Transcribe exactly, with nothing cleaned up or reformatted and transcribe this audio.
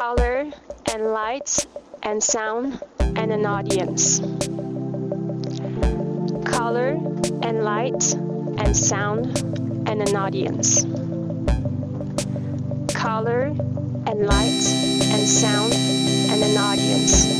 color and lights and sound and an audience. Color and light and sound and an audience. Color and light and sound and an audience.